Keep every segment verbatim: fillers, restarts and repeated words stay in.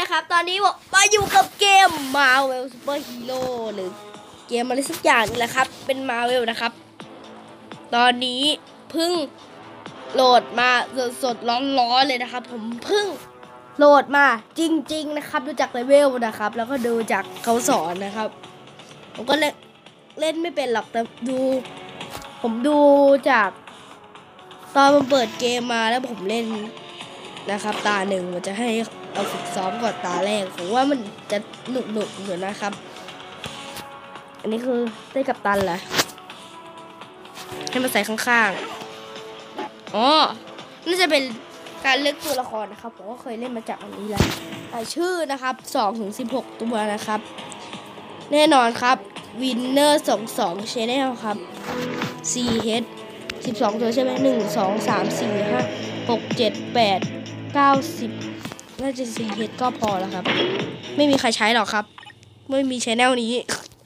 นะครับตอนนี้ผมมาอยู่กับเกม Marvel Super Hero หรือเกมอะไรสักอย่างนี่แหละครับเป็น Marvel นะครับตอนนี้เพิ่งโหลดมาสดๆร้อนๆเลยนะครับผมเพิ่งโหลดมาจริงๆนะครับดูจากเลเวลนะครับแล้วก็ดูจากเขาสอนนะครับผมก็เล่นเล่นไม่เป็นหรอกแต่ดูผมดูจากตอนผมเปิดเกมมาแล้วผมเล่นนะครับตาหนึ่งมันจะให้เอาฝึกซ้อมก่อนตาแรกผมว่ามันจะหนุกหนุกเหมือนนะครับอันนี้คือได้กับตันแหละให้มาใส่ข้างๆอ๋อน่าจะเป็นการเลือกตัวละครนะครับผมก็เคยเล่นมาจากอันนี้แหละชื่อนะครับสองถึงสิบหกตัวนะครับแน่นอนครับวินเนอร์สองสองชแนลครับ ซี เอช สิบสองตัวใช่ไหมหนึ่งสองสามสี่ห้าหกเจ็ดแปดเก้าสิบน่าจะ ซี เอช ก็พอแล้วครับไม่มีใครใช้หรอกครับไม่มีชแนลนี้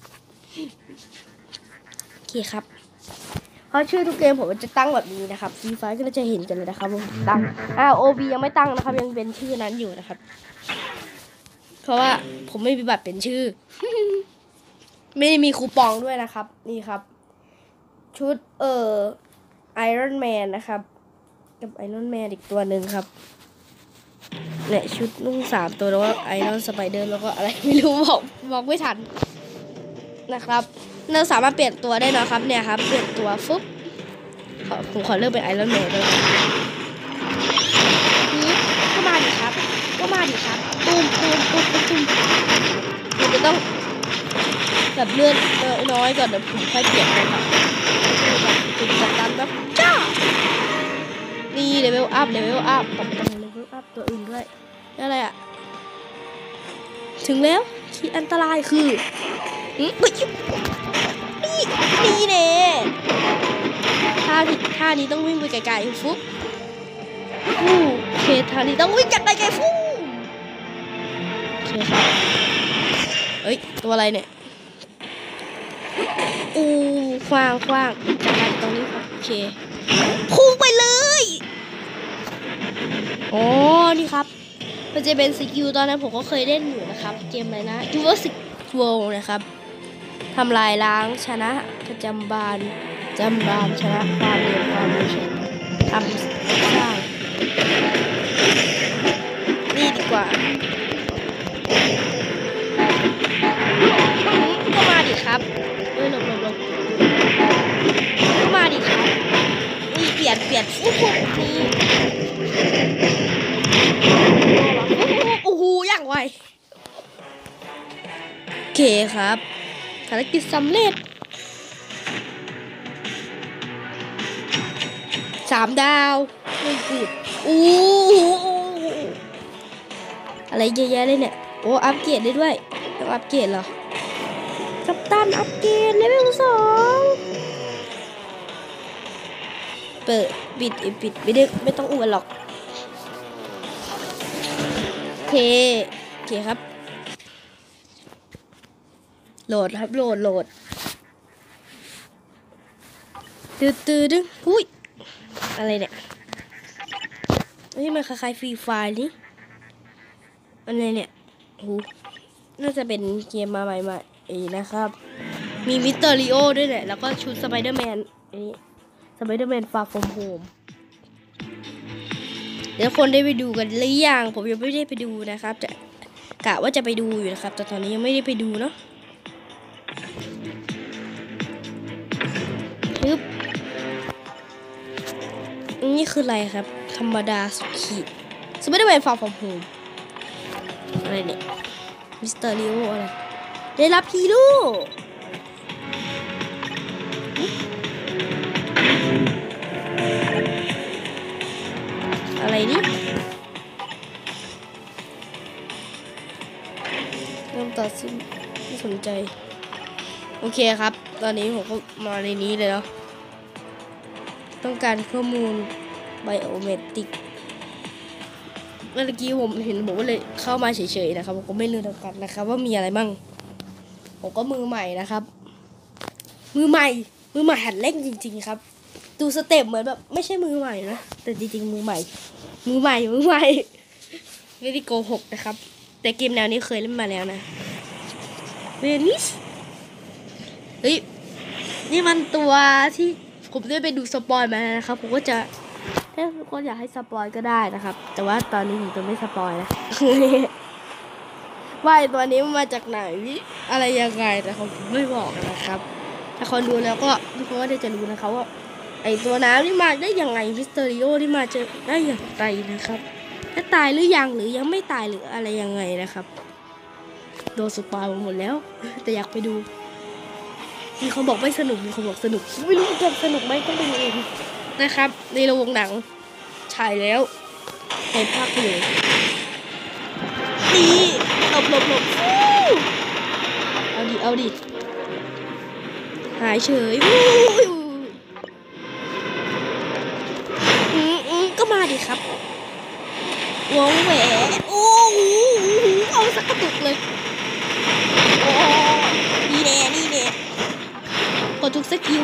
โอเคครับเพราะชื่อทุกเกมผมจะตั้งแบบนี้นะครับฟรีไฟก็จะเห็นกันเลยนะครับผมตั้งอ่า โอ บี ยังไม่ตั้งนะครับยังเป็นชื่อนั้นอยู่นะครับเพราะว่าผมไม่มีบัตรเป็นชื่อ ไม่ได้มีคูปองด้วยนะครับนี่ครับชุดเอ่อไอรอนแมนนะครับกับไอรอนแมนอีกตัวหนึ่งครับเนี่ยชุดนุ่งสามตัวแล้วก็ไอรอนสไปเดอร์แล้วก็อะไรไม่รู้บอกบอกไม่ทันนะครับเราสามารถเปลี่ยนตัวได้นะครับเนี่ยครับเปลี่ยนตัวฟึ๊บผมขอเลือกเป็นไอรอนแมนด้วยนี่ก็มาดิครับก็มาดิครับตุ้มตุ้มตุ้มตุ้มผมจะต้องแบบเลื่อนน้อยก่อนเดี๋ยวผมค่อยเปลี่ยนเลยครับผมจัดการแบบจ้านี่เลเวลอัพเลเวลอัพผมต้องเลเวลอัพตัวอื่นด้วยอะไรอ่ะถึงแล้วที่อันตรายคือนี่นี่เน่ท่าท่านี้ต้องวิ่งไปไกลๆฟุ๊บฟูโอเคท่านี้ต้องวิ่งจากไกลๆฟูโอเคครับเอ้ยตัวอะไรเนี่ยอู้คว้างคว้างจากการตรงนี้ครับโอเคพุ่งไปเลยอ๋อนี่ครับมันจะเป็นสกิลตอนนั้นผมก็เคยเล่นอยู่นะครับเกมอะไรนะ Jurassic World นะครับทำลายล้างชนะประจำบานจำบานชนะความเร็วความเร็วทำสร้างนี่ดีกว่าก็มาดิครับเอ้ยหลบหลบหลบก็มาดิครับนี่เปลี่ยนเปลี่ยนฟุ๊บฟุ๊บนี่โอ้โหอย่างไวโอเคครับภารกิจสำเร็จสามดาวไม่ผิดอู้อะไรเยอะแยะเลยเนี่ยโอ้อัปเกรดได้ด้วยต้องอัปเกรดเหรอกัปตันอัปเกรดเลเวลสองเปิดปิดปิดไม่ได้ไม่ต้องอวดหรอกโอเคโอเคครับโหลดครับโหลดโหลดตื้อตื้อดึงหุ้ยอะไรเนี่ยนี่มันคล้ายๆฟรีไฟล์นี่อะไรเนี่ยโหน่าจะเป็นเกมมาใหม่ๆอีนะครับมีมิสเตอริโอด้วยแหละแล้วก็ชุดสไปเดอร์แมนอันนี้สไปเดอร์แมนฟาร์ฟอร์มโฮมเดี๋ยวคนได้ไปดูกันหรือยังผมยังไม่ได้ไปดูนะครับจะกะว่าจะไปดูอยู่นะครับแต่ตอนนี้ยังไม่ได้ไปดูเนาะปึ๊บนี่คืออะไรครับธรรมดาสุดขีดสไปเดอร์แมนฟาร์ฟอร์มโฮมอะไรเนี่ยมิสเตอริโออะไรได้รับฮีโร่อะไรนี่เริ่มตัดสินไม่สนใจโอเคครับตอนนี้ผมก็มาในนี้เลยเนาะต้องการข้อมูลไบโอเมตริกเมื่อกี้ผมเห็นผมก็เลยเข้ามาเฉยๆนะครับผมก็ไม่รู้กันนะครับว่ามีอะไรบ้างผมก็มือใหม่นะครับมือใหม่มือใหม่หัดเล่นจริงๆครับดูสเต็ปเหมือนแบบไม่ใช่มือใหม่นะแต่จริงๆมือใหม่มือใหม่มือใหม่ไม่ได้โกหกนะครับแต่เกมแนวนี้เคยเล่นมาแล้วนะเวนิสเฮ้ยนี่มันตัวที่ผมได้ไปดูสปอยมานะครับผมก็จะถ้าทุกคนอยากให้สปอยก็ได้นะครับแต่ว่าตอนนี้ผมจะไม่สปอยนะ ว่าตัวนี้มันมาจากไหนอะไรยังไงแต่เขาไม่บอกนะครับถ้าคนดูแล้วก็ทุกคนก็ได้จะรู้นะคะว่าไอตัวน้ำนี่มาได้ยังไงมิสเตอริโอที่มาจะได้อย่างไรนะครับถ้าตายหรือยังหรือยังไม่ตายหรืออะไรยังไงนะครับโดนสปอยหมดแล้วแต่อยากไปดูมีคนบอกไม่สนุกมีคนบอกสนุกไม่รู้จะสนุกไหมต้องไปดูเองนะครับในโรงหนังฉายแล้วในภาคเลยนี่หลบหลบหลบเอาดิเอาดิหายเฉยอืมอืมก็มาดิครับวงแหวนโอ้โหเอาสักกระตุกเลยโอ้นี่แน่นี่แน่กดทุกสกิล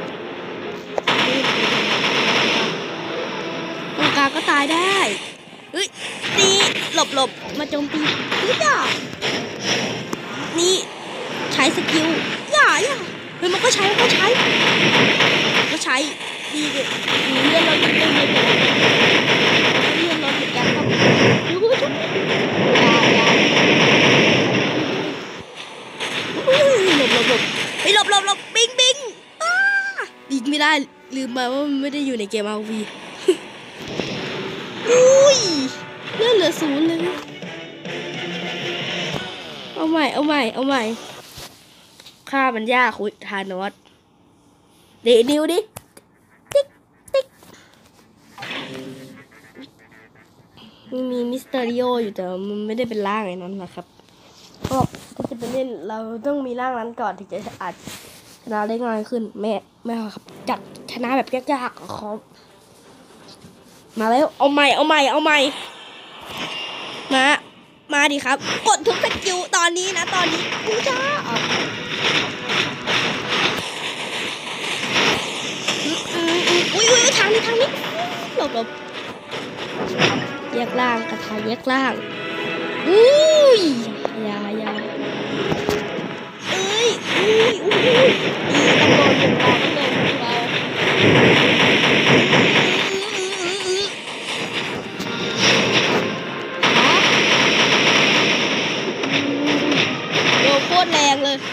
ตรงกลางก็ตายได้เฮ้ยนี่หลบหลบมาโจมตีนี่อย่านี่ใช้สกิลอย่าอย่าเฮ้ยมันก็ใช้มันก็ใช้ก็ใช้ดีเลยเลื่อนรถเลื่อนรถเลื่อนรถเหมือนกันครับดูดูดูอย่าอย่าหลบหลบหลบไปหลบหลบหลบบิงบิงดีไม่ได้ลืมไปว่ามันไม่ได้อยู่ในเกม อาร์ โอ วี อุ้ยเลื่อนเหลือศูนย์เลยเอาใหม่เอาใหม่เอาใหม่ค่ามันยากคุยทานอสเดนิวดิติ๊กติ๊กมันมีมิสเตอริโออยู่แต่มันไม่ได้เป็นร่างไอ้นั้นนะครับก็ถ้าจะไปเล่นเราต้องมีร่างนั้นก่อนถึงจะอาจชนะได้ง่ายขึ้นแม่แม่ครับจัดชนะแบบยากๆครับมาแล้วเอาใหม่เอาใหม่เอาใหม่มามาดิครับกดทุกสกิลตอนนี้นะตอนนี้กูจ้าอุ้ยอุ้ยทางนี้ทางนี้หลบหลบแยกล่างกระทายแยกล่างอุ้ยยายาเอ้ยอุ้ยอุ้ยอุ้ยต้องโดนต้องโดนต้องโดนเราโคตรแรงเลย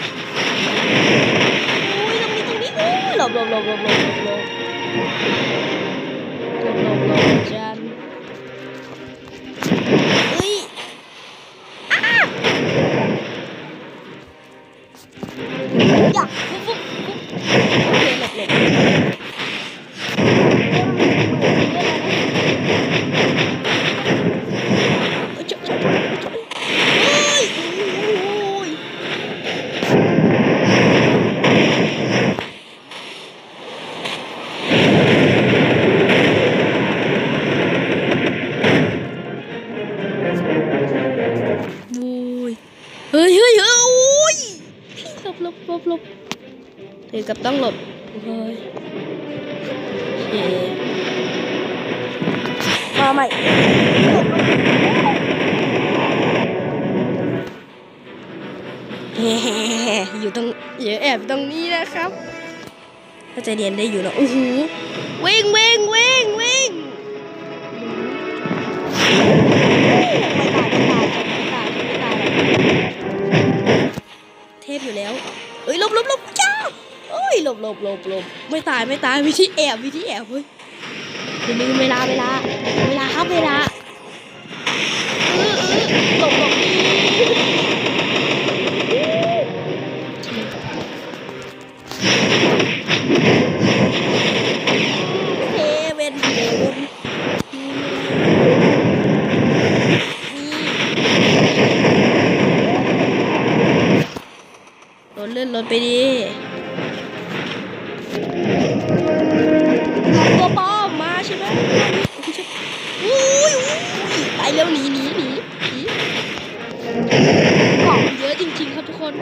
อุ้ยตรงนี้ตรงนี้อุ้ยหลบหลบหลบหลบหลบหลบหลบหลบหลบหลบจันเฮ้ยอ้าอยากฟุ๊บฟุ๊บฟุ๊บโอเคหลบหลบเฮ้ยเฮ้ยเฮ้ยอุ้ยหลบหลบหลบหลบถึงกับต้องหลบเฮ้ยเย่มาใหม่เฮ้อยู่ตรงเยอะแอบตรงนี้นะครับก็จะเรียนได้อยู่นะโอ้โหวิ่งวิ่งวิ่งวิ่งเทพอยู่แล้วเอ้ยหลบหลบหลบจ้าเอ้ยหลบหลบหลบหลบไม่ตายไม่ตายวิธีแอบวิธีแอบเฮ้ยอย่าลืมเวลาเวลาเวลาครับเวลาเออเออหลบหลบเฮเวนเฮเวนเลื่อนรถไปดิตัวปลอมมาใช่ไหมอุ้ยไปเร็วหนีหนีหนีหนีของเยอะจริงๆครับทุกคน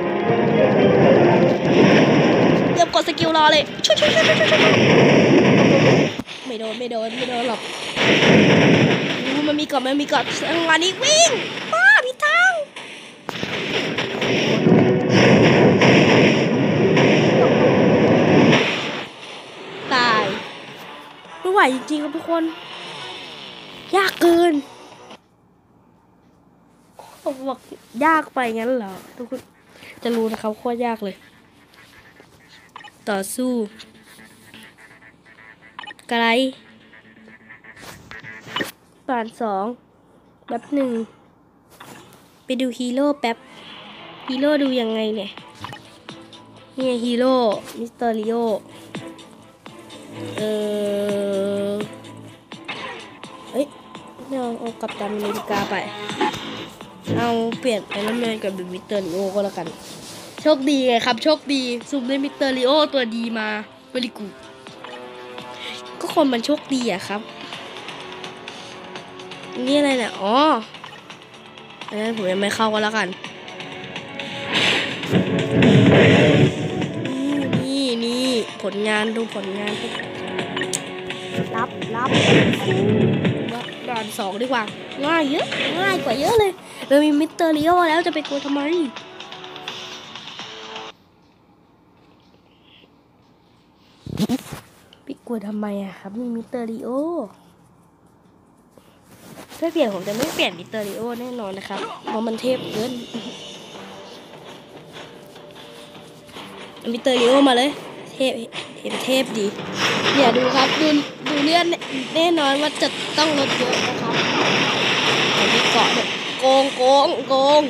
เตรียมกดสกิลรอเลยช่วยช่วยช่วยช่วยช่วยไม่โดนไม่โดนไม่โดนหรอกมันมีก่อนมันมีก่อนจังหวะนี้วิ่งป้าพี่ทางตายไม่ไหวจริงๆครับทุกคนยากเกินผมบอกยากไปงั้นเหรอทุกคนจะรู้นะครับโคตรยากเลยต่อสู้ไกลป่านสองแป๊บหนึ่งไปดูฮีโร่แป๊บฮีโร่ดูยังไงเนี่ยนี่ฮีโร่มิสเตอริโอเออเอ้ยเอาเอากัปตันอเมริกาไปเอาเปลี่ยนไอรอนแมนกับมิสเตอริโอก็แล้วกันโชคดีไงครับโชคดีซุ่มได้มิสเตอริโอตัวดีมาเวลิกูก็คนมันโชคดีอะครับนี่อะไรเนี่ยอ๋ออันนั้นผมยังไม่เข้าก็แล้วกันนี่นี่ผลงานดูผลงานรับรับรับด่านสองดีกว่าง่ายเยอะง่ายกว่าเยอะเลยเรามีมิสเตอริโอแล้วจะไปกลัวทำไมไปกลัวทำไมอะครับมีมิสเตอริโอถ้าเปลี่ยนผมจะไม่เปลี่ยนมิสเตอริโอแน่นอนนะครับเพราะมันเทพเกินมิสเตอริโอมาเลยเทพเห็นเทพดีเนี่ยดูครับดูดูเลื่อนแน่นอนว่าจะต้องลดเยอะนะครับแต่มีเกาะเนี่ยโกงโกงโกง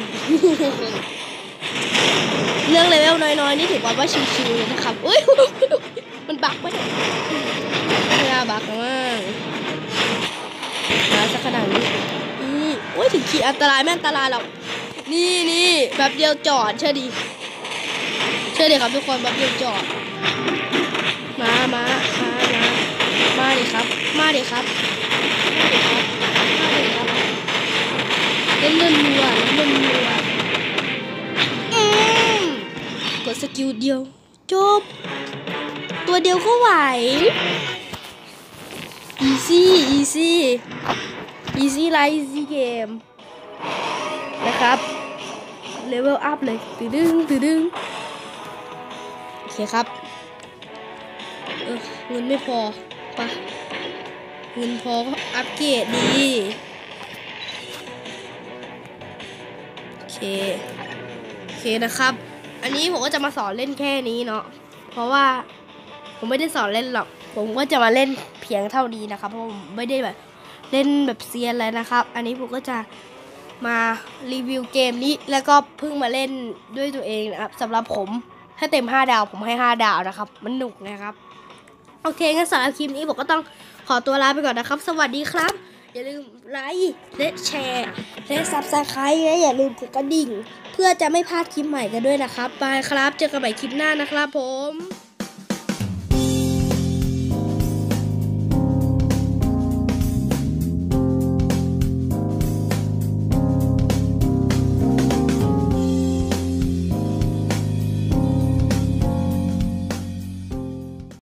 เรื่องเลเวลน้อยๆนี่ถือว่าว่าชิวๆเลยนะครับอุ้ยมันบักไหมไม่น่าบักมากมาสักขนาดนี้นี่โอ้ยถึงขี่อันตรายไม่อันตรายหรอกนี่นี่แบบเดียวจอดเชื่อดีเชื่อดีครับทุกคนแบบเดียวจอดมามามามามาดิครับมาดิครับมาดิครับมาดิครับเล่นเล่นนัวเล่นนัวอืมกดสกิลเดียวจบตัวเดียวก็ไหว easy easy easy life easy game นะครับเลเวลอัพเลยตื่นดึงตื่นดึงโอเคครับเออเงินไม่พอปะเงินพอก็อัปเกรดดีโอเคโอเคนะครับอันนี้ผมก็จะมาสอนเล่นแค่นี้เนาะเพราะว่าผมไม่ได้สอนเล่นหรอกผมก็จะมาเล่นเพียงเท่านี้นะครับเพราะผมไม่ได้แบบเล่นแบบเซียนเลยนะครับอันนี้ผมก็จะมารีวิวเกมนี้แล้วก็เพิ่งมาเล่นด้วยตัวเองนะครับสำหรับผมถ้าเต็มห้าดาวผมให้ห้าดาวนะครับมันหนุกนะครับโอเคงั้นสำหรับคลิปนี้ผมก็ต้องขอตัวลาไปก่อนนะครับสวัสดีครับอย่าลืมไลค์และแชร์และซับสไครต์และอย่าลืมกดกระดิ่งเพื่อจะไม่พลาดคลิปใหม่กันด้วยนะครับบายครับเจอกันใหม่คลิปหน้านะครับผม